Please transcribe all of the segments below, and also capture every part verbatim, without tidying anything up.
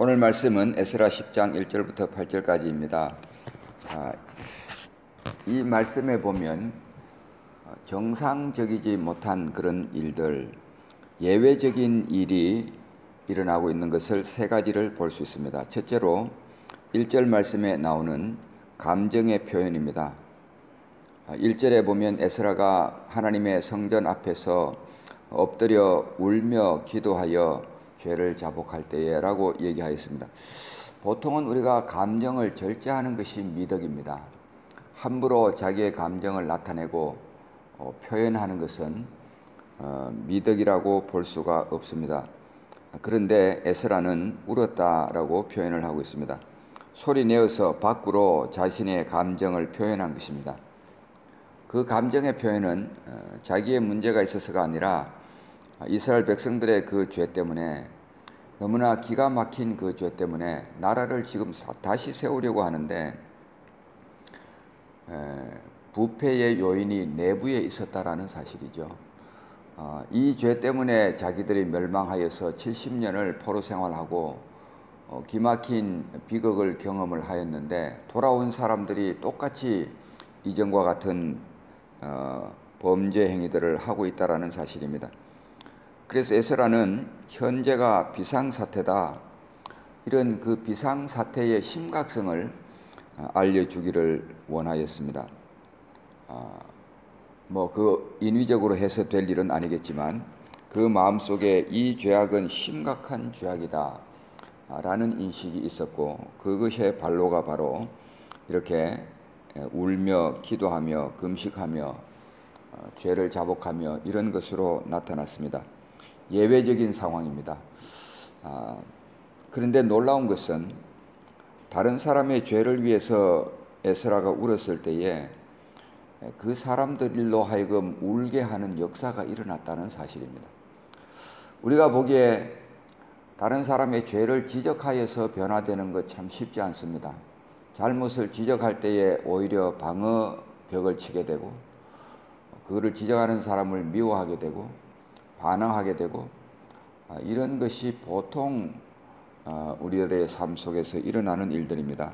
오늘 말씀은 에스라 십 장 일 절부터 팔 절까지입니다. 아, 이 말씀에 보면 정상적이지 못한 그런 일들, 예외적인 일이 일어나고 있는 것을 세 가지를 볼 수 있습니다. 첫째로 일 절 말씀에 나오는 감정의 표현입니다. 일 절에 보면 에스라가 하나님의 성전 앞에서 엎드려 울며 기도하여 죄를 자복할 때에 라고 얘기하였습니다. 보통은 우리가 감정을 절제하는 것이 미덕입니다. 함부로 자기의 감정을 나타내고 어, 표현하는 것은 어, 미덕이라고 볼 수가 없습니다. 그런데 에스라는 울었다라고 표현을 하고 있습니다. 소리 내어서 밖으로 자신의 감정을 표현한 것입니다. 그 감정의 표현은 어, 자기의 문제가 있어서가 아니라 이스라엘 백성들의 그 죄 때문에, 너무나 기가 막힌 그 죄 때문에 나라를 지금 다시 세우려고 하는데 부패의 요인이 내부에 있었다라는 사실이죠. 어, 이 죄 때문에 자기들이 멸망하여서 칠십 년을 포로 생활하고 어, 기막힌 비극을 경험을 하였는데 돌아온 사람들이 똑같이 이전과 같은 어, 범죄 행위들을 하고 있다라는 사실입니다. 그래서 에스라는 현재가 비상사태다, 이런 그 비상사태의 심각성을 알려주기를 원하였습니다. 아, 뭐 그 인위적으로 해서 될 일은 아니겠지만 그 마음속에 이 죄악은 심각한 죄악이다 라는 인식이 있었고, 그것의 발로가 바로 이렇게 울며 기도하며 금식하며 죄를 자복하며 이런 것으로 나타났습니다. 예외적인 상황입니다. 아, 그런데 놀라운 것은 다른 사람의 죄를 위해서 에스라가 울었을 때에 그 사람들로 하여금 울게 하는 역사가 일어났다는 사실입니다. 우리가 보기에 다른 사람의 죄를 지적하여서 변화되는 것 참 쉽지 않습니다. 잘못을 지적할 때에 오히려 방어벽을 치게 되고, 그거를 지적하는 사람을 미워하게 되고 반항하게 되고, 이런 것이 보통 우리들의 삶 속에서 일어나는 일들입니다.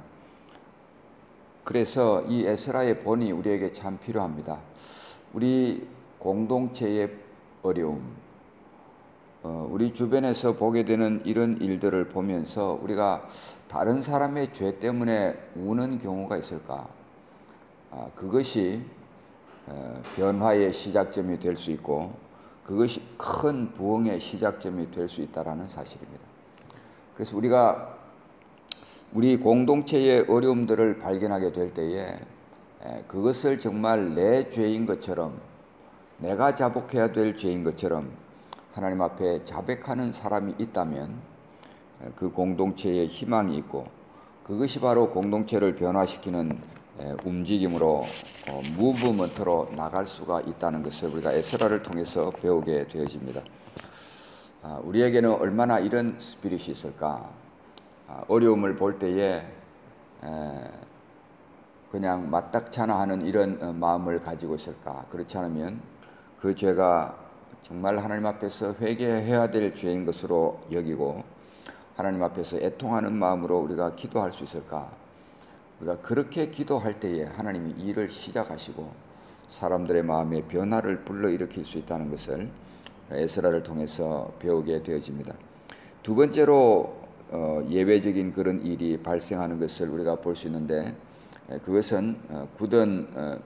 그래서 이 에스라의 본이 우리에게 참 필요합니다. 우리 공동체의 어려움, 우리 주변에서 보게 되는 이런 일들을 보면서 우리가 다른 사람의 죄 때문에 우는 경우가 있을까? 그것이 변화의 시작점이 될 수 있고, 그것이 큰 부흥의 시작점이 될 수 있다는 사실입니다. 그래서 우리가 우리 공동체의 어려움들을 발견하게 될 때에 그것을 정말 내 죄인 것처럼, 내가 자복해야 될 죄인 것처럼 하나님 앞에 자백하는 사람이 있다면 그 공동체에 희망이 있고, 그것이 바로 공동체를 변화시키는 움직임으로 어, 무브먼트로 나갈 수가 있다는 것을 우리가 에스라를 통해서 배우게 되어집니다. 아, 우리에게는 얼마나 이런 스피릿이 있을까? 아, 어려움을 볼 때에 에, 그냥 마땅찮아 하는 이런 어, 마음을 가지고 있을까? 그렇지 않으면 그 죄가 정말 하나님 앞에서 회개해야 될 죄인 것으로 여기고 하나님 앞에서 애통하는 마음으로 우리가 기도할 수 있을까? 우리가 그렇게 기도할 때에 하나님이 일을 시작하시고 사람들의 마음에 변화를 불러일으킬 수 있다는 것을 에스라를 통해서 배우게 되어집니다. 두 번째로 어, 예외적인 그런 일이 발생하는 것을 우리가 볼 수 있는데, 그것은 어, 굳은 어,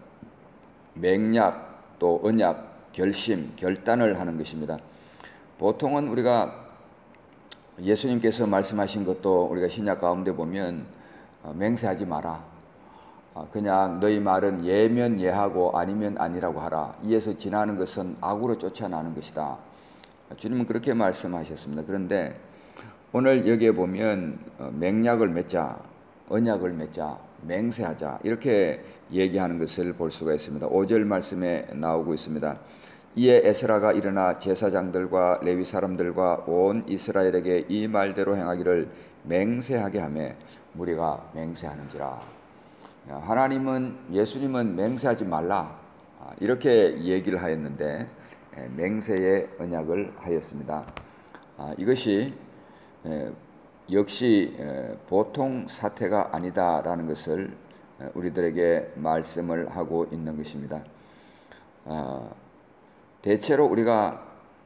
맹약 또 언약, 결심, 결단을 하는 것입니다. 보통은 우리가 예수님께서 말씀하신 것도 우리가 신약 가운데 보면 어, 맹세하지 마라. 어, 그냥 너희 말은 예면 예하고 아니면 아니라고 하라. 이에서 지나는 것은 악으로 쫓아나는 것이다. 주님은 그렇게 말씀하셨습니다. 그런데 오늘 여기에 보면 어, 맹약을 맺자, 언약을 맺자, 맹세하자 이렇게 얘기하는 것을 볼 수가 있습니다. 오 절 말씀에 나오고 있습니다. 이에 에스라가 일어나 제사장들과 레위 사람들과 온 이스라엘에게 이 말대로 행하기를 맹세하게 하며 무리가 맹세하는지라. 하나님은, 예수님은 맹세하지 말라 이렇게 얘기를 하였는데 맹세의 언약을 하였습니다. 이것이 역시 보통 사태가 아니다라는 것을 우리들에게 말씀을 하고 있는 것입니다. 대체로 우리가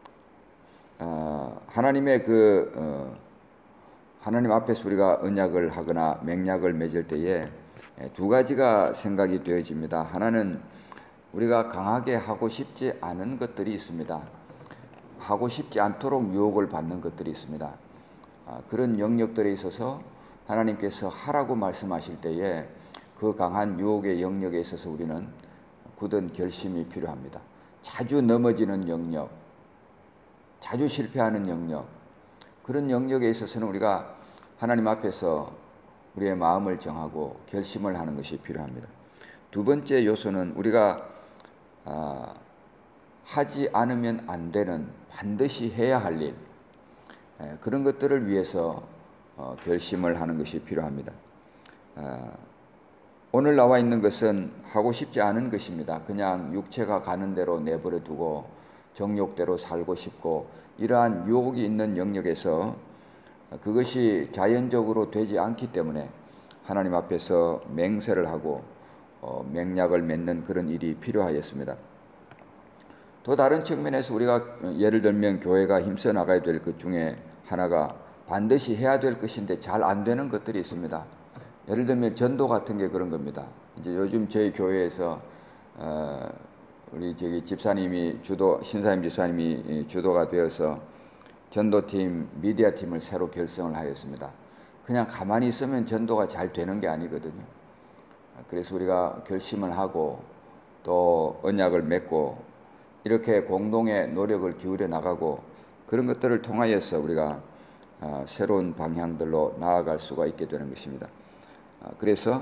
하나님의 그 하나님 앞에서 우리가 언약을 하거나 맹약을 맺을 때에 두 가지가 생각이 되어집니다. 하나는 우리가 강하게 하고 싶지 않은 것들이 있습니다. 하고 싶지 않도록 유혹을 받는 것들이 있습니다. 그런 영역들에 있어서 하나님께서 하라고 말씀하실 때에 그 강한 유혹의 영역에 있어서 우리는 굳은 결심이 필요합니다. 자주 넘어지는 영역, 자주 실패하는 영역, 그런 영역에 있어서는 우리가 하나님 앞에서 우리의 마음을 정하고 결심을 하는 것이 필요합니다. 두 번째 요소는 우리가 아, 하지 않으면 안 되는, 반드시 해야 할 일, 에, 그런 것들을 위해서 어, 결심을 하는 것이 필요합니다. 아, 오늘 나와 있는 것은 하고 싶지 않은 것입니다. 그냥 육체가 가는 대로 내버려 두고 정욕대로 살고 싶고, 이러한 유혹이 있는 영역에서 그것이 자연적으로 되지 않기 때문에 하나님 앞에서 맹세를 하고 어, 맹약을 맺는 그런 일이 필요하였습니다. 또 다른 측면에서 우리가 예를 들면 교회가 힘써 나가야 될 것 중에 하나가 반드시 해야 될 것인데 잘 안 되는 것들이 있습니다. 예를 들면 전도 같은 게 그런 겁니다. 이제 요즘 저희 교회에서 어, 우리 저기 집사님이 주도, 신사임 집사님이 주도가 되어서 전도팀, 미디어팀을 새로 결성을 하였습니다. 그냥 가만히 있으면 전도가 잘 되는 게 아니거든요. 그래서 우리가 결심을 하고 또 언약을 맺고 이렇게 공동의 노력을 기울여 나가고 그런 것들을 통하여서 우리가 새로운 방향들로 나아갈 수가 있게 되는 것입니다. 그래서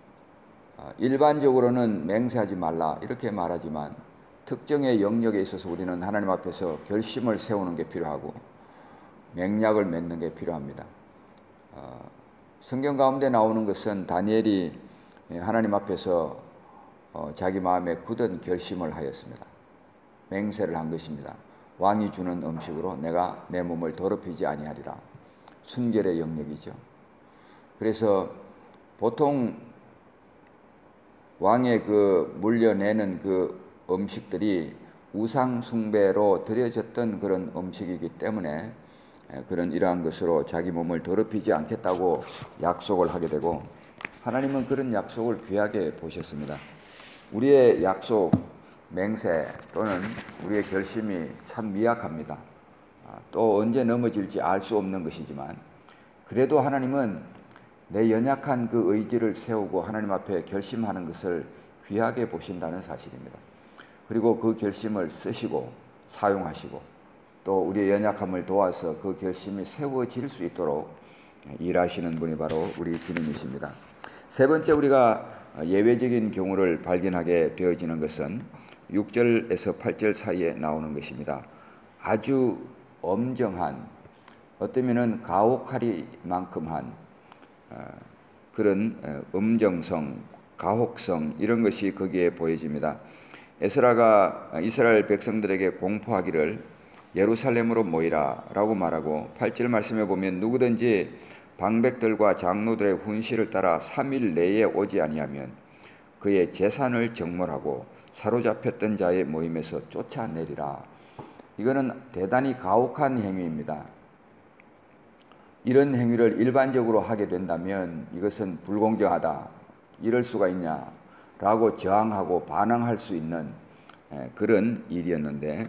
일반적으로는 맹세하지 말라 이렇게 말하지만 특정의 영역에 있어서 우리는 하나님 앞에서 결심을 세우는 게 필요하고 맹약을 맺는 게 필요합니다. 어, 성경 가운데 나오는 것은 다니엘이 하나님 앞에서 어, 자기 마음에 굳은 결심을 하였습니다. 맹세를 한 것입니다. 왕이 주는 음식으로 내가 내 몸을 더럽히지 아니하리라. 순결의 영역이죠. 그래서 보통 왕의 그 물려내는 그 음식들이 우상 숭배로 드려졌던 그런 음식이기 때문에 그런 이러한 것으로 자기 몸을 더럽히지 않겠다고 약속을 하게 되고, 하나님은 그런 약속을 귀하게 보셨습니다. 우리의 약속, 맹세 또는 우리의 결심이 참 미약합니다. 또 언제 넘어질지 알 수 없는 것이지만 그래도 하나님은 내 연약한 그 의지를 세우고 하나님 앞에 결심하는 것을 귀하게 보신다는 사실입니다. 그리고 그 결심을 쓰시고 사용하시고 또 우리의 연약함을 도와서 그 결심이 세워질 수 있도록 일하시는 분이 바로 우리 주님이십니다. 세 번째, 우리가 예외적인 경우를 발견하게 되어지는 것은 육 절에서 팔 절 사이에 나오는 것입니다. 아주 엄정한, 어쩌면은 가혹하리만큼 한 그런 엄정성, 가혹성 이런 것이 거기에 보여집니다. 에스라가 이스라엘 백성들에게 공포하기를 예루살렘으로 모이라 라고 말하고, 팔 절 말씀에 보면 누구든지 방백들과 장로들의 훈시를 따라 삼 일 내에 오지 아니하면 그의 재산을 정몰하고 사로잡혔던 자의 모임에서 쫓아내리라. 이거는 대단히 가혹한 행위입니다. 이런 행위를 일반적으로 하게 된다면 이것은 불공정하다, 이럴 수가 있냐 라고 저항하고 반항할 수 있는 그런 일이었는데,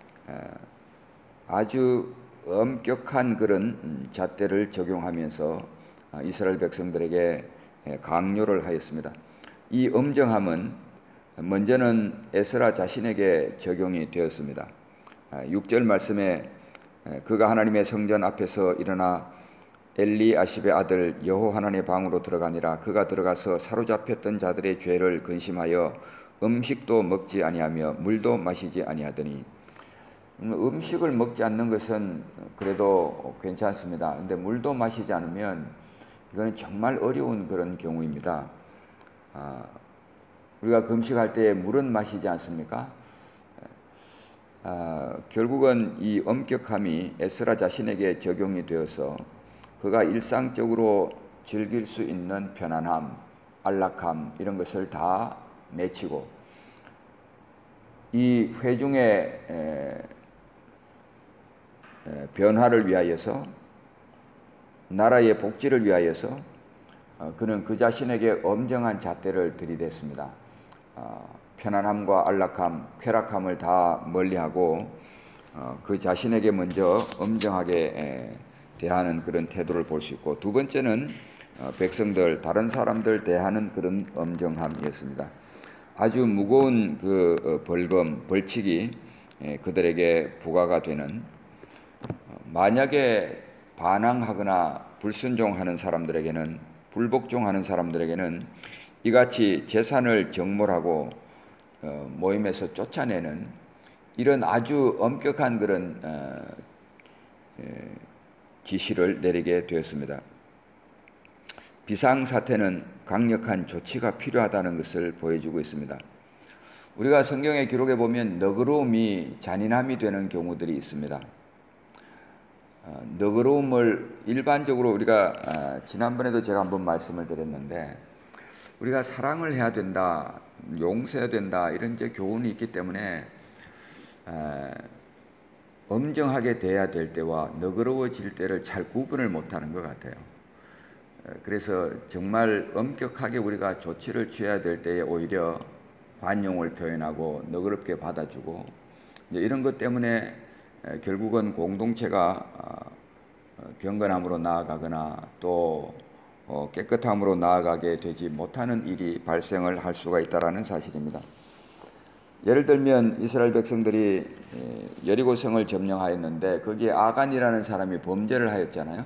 아주 엄격한 그런 잣대를 적용하면서 이스라엘 백성들에게 강요를 하였습니다. 이 엄정함은 먼저는 에스라 자신에게 적용이 되었습니다. 육 절 말씀에 그가 하나님의 성전 앞에서 일어나 엘리아십의 아들 여호하난의 방으로 들어가니라. 그가 들어가서 사로잡혔던 자들의 죄를 근심하여 음식도 먹지 아니하며 물도 마시지 아니하더니, 음식을 먹지 않는 것은 그래도 괜찮습니다. 근데 물도 마시지 않으면 이거는 정말 어려운 그런 경우입니다. 아, 우리가 금식할 때 물은 마시지 않습니까? 아, 결국은 이 엄격함이 에스라 자신에게 적용이 되어서 그가 일상적으로 즐길 수 있는 편안함, 안락함 이런 것을 다 내치고 이 회중의 에, 에, 변화를 위하여서, 나라의 복지를 위하여서 어, 그는 그 자신에게 엄정한 잣대를 들이댔습니다. 어, 편안함과 안락함, 쾌락함을 다 멀리하고 어, 그 자신에게 먼저 엄정하게 에, 대하는 그런 태도를 볼 수 있고, 두 번째는 어, 백성들, 다른 사람들 대하는 그런 엄정함이었습니다. 아주 무거운 그 어, 벌금, 벌칙이 에, 그들에게 부과가 되는, 어, 만약에 반항하거나 불순종하는 사람들에게는, 불복종하는 사람들에게는 이같이 재산을 정몰하고 어, 모임에서 쫓아내는 이런 아주 엄격한 그런 어, 에, 지시를 내리게 되었습니다. 비상사태는 강력한 조치가 필요하다는 것을 보여주고 있습니다. 우리가 성경의 기록에 보면 너그러움이 잔인함이 되는 경우들이 있습니다. 어, 너그러움을 일반적으로 우리가 어, 지난번에도 제가 한번 말씀을 드렸는데, 우리가 사랑을 해야 된다, 용서해야 된다 이런 이제 교훈이 있기 때문에 에, 엄정하게 대해야 될 때와 너그러워질 때를 잘 구분을 못하는 것 같아요. 그래서 정말 엄격하게 우리가 조치를 취해야 될 때에 오히려 관용을 표현하고 너그럽게 받아주고, 이런 것 때문에 결국은 공동체가 경건함으로 나아가거나 또 깨끗함으로 나아가게 되지 못하는 일이 발생을 할 수가 있다는 사실입니다. 예를 들면 이스라엘 백성들이 여리고성을 점령하였는데 거기에 아간이라는 사람이 범죄를 하였잖아요.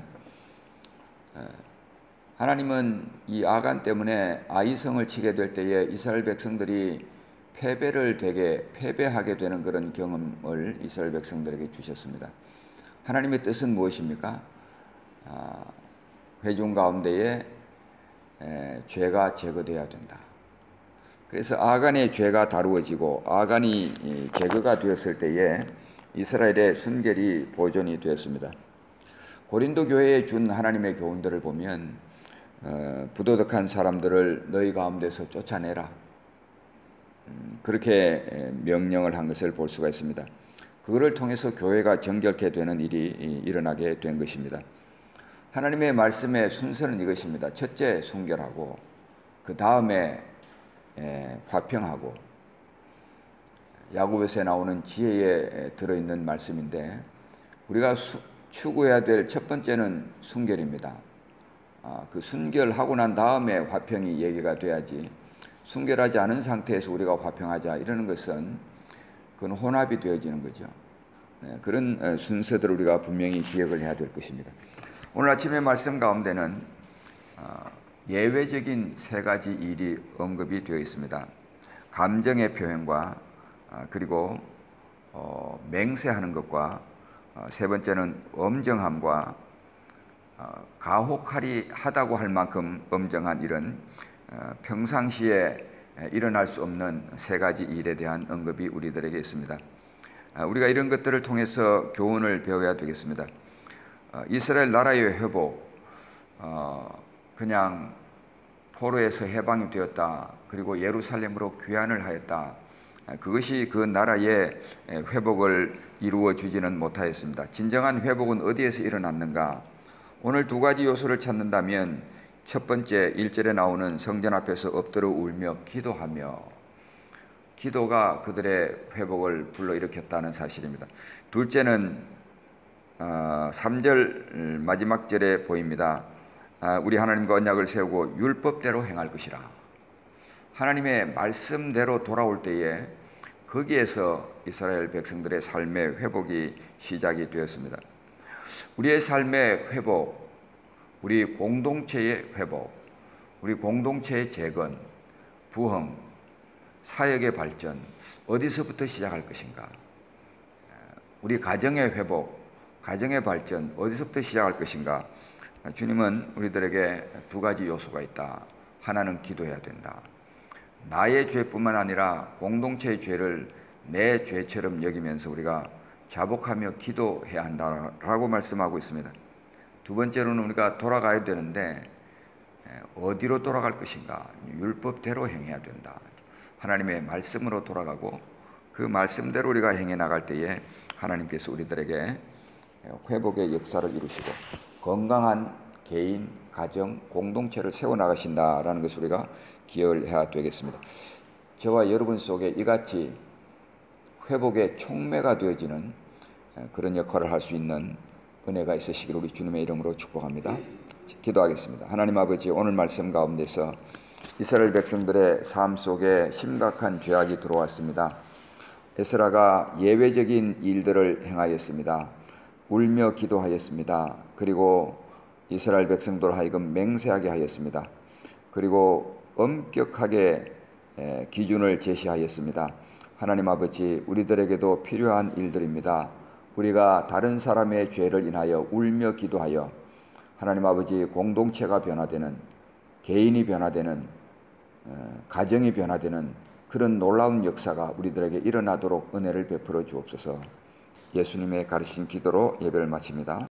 하나님은 이 아간 때문에 아이성을 치게 될 때에 이스라엘 백성들이 패배를 되게 패배하게 되는 그런 경험을 이스라엘 백성들에게 주셨습니다. 하나님의 뜻은 무엇입니까? 아, 회중 가운데에 에, 죄가 제거되어야 된다. 그래서 아간의 죄가 다루어지고 아간이 제거가 되었을 때에 이스라엘의 순결이 보존이 되었습니다. 고린도 교회에 준 하나님의 교훈들을 보면 어, 부도덕한 사람들을 너희 가운데서 쫓아내라, 음, 그렇게 명령을 한 것을 볼 수가 있습니다. 그거를 통해서 교회가 정결케 되는 일이 일어나게 된 것입니다. 하나님의 말씀의 순서는 이것입니다. 첫째 순결하고, 그 다음에 화평하고, 야고보서에 나오는 지혜에 들어있는 말씀인데, 우리가 수, 추구해야 될 첫 번째는 순결입니다. 아, 그 순결하고 난 다음에 화평이 얘기가 돼야지, 순결하지 않은 상태에서 우리가 화평하자 이러는 것은 그건 혼합이 되어지는 거죠. 네, 그런 순서들을 우리가 분명히 기억을 해야 될 것입니다. 오늘 아침의 말씀 가운데는 어, 예외적인 세 가지 일이 언급이 되어 있습니다. 감정의 표현과 어, 그리고 어, 맹세하는 것과 어, 세 번째는 엄정함과 어, 가혹하리 하다고 할 만큼 엄정한 일은 어, 평상시에 일어날 수 없는 세 가지 일에 대한 언급이 우리들에게 있습니다. 어, 우리가 이런 것들을 통해서 교훈을 배워야 되겠습니다. 어, 이스라엘 나라의 회복, 어, 그냥 포로에서 해방이 되었다, 그리고 예루살렘으로 귀환을 하였다, 그것이 그 나라의 회복을 이루어 주지는 못하였습니다. 진정한 회복은 어디에서 일어났는가? 오늘 두 가지 요소를 찾는다면 첫 번째 일 절에 나오는 성전 앞에서 엎드려 울며 기도하며, 기도가 그들의 회복을 불러일으켰다는 사실입니다. 둘째는 어, 삼 절 마지막 절에 보입니다. 아, 우리 하나님과 언약을 세우고 율법대로 행할 것이라. 하나님의 말씀대로 돌아올 때에 거기에서 이스라엘 백성들의 삶의 회복이 시작이 되었습니다. 우리의 삶의 회복, 우리 공동체의 회복, 우리 공동체의 재건, 부흥, 사역의 발전, 어디서부터 시작할 것인가? 우리 가정의 회복, 가정의 발전, 어디서부터 시작할 것인가? 주님은 우리들에게 두 가지 요소가 있다. 하나는 기도해야 된다. 나의 죄뿐만 아니라 공동체의 죄를 내 죄처럼 여기면서 우리가 자복하며 기도해야 한다라고 말씀하고 있습니다. 두 번째로는 우리가 돌아가야 되는데 어디로 돌아갈 것인가? 율법대로 행해야 된다. 하나님의 말씀으로 돌아가고 그 말씀대로 우리가 행해 나갈 때에 하나님께서 우리들에게 회복의 역사를 이루시고 건강한 개인, 가정, 공동체를 세워나가신다라는 것을 우리가 기억을 해야 되겠습니다. 저와 여러분 속에 이같이 회복의 촉매가 되어지는 그런 역할을 할 수 있는 은혜가 있으시기를 우리 주님의 이름으로 축복합니다. 기도하겠습니다. 하나님 아버지, 오늘 말씀 가운데서 이스라엘 백성들의 삶 속에 심각한 죄악이 들어왔습니다. 에스라가 예외적인 일들을 행하였습니다. 울며 기도하였습니다. 그리고 이스라엘 백성들 하여금 맹세하게 하였습니다. 그리고 엄격하게 기준을 제시하였습니다. 하나님 아버지, 우리들에게도 필요한 일들입니다. 우리가 다른 사람의 죄를 인하여 울며 기도하여 하나님 아버지 공동체가 변화되는, 개인이 변화되는, 가정이 변화되는 그런 놀라운 역사가 우리들에게 일어나도록 은혜를 베풀어 주옵소서. 예수님의 가르친 기도로 예배를 마칩니다.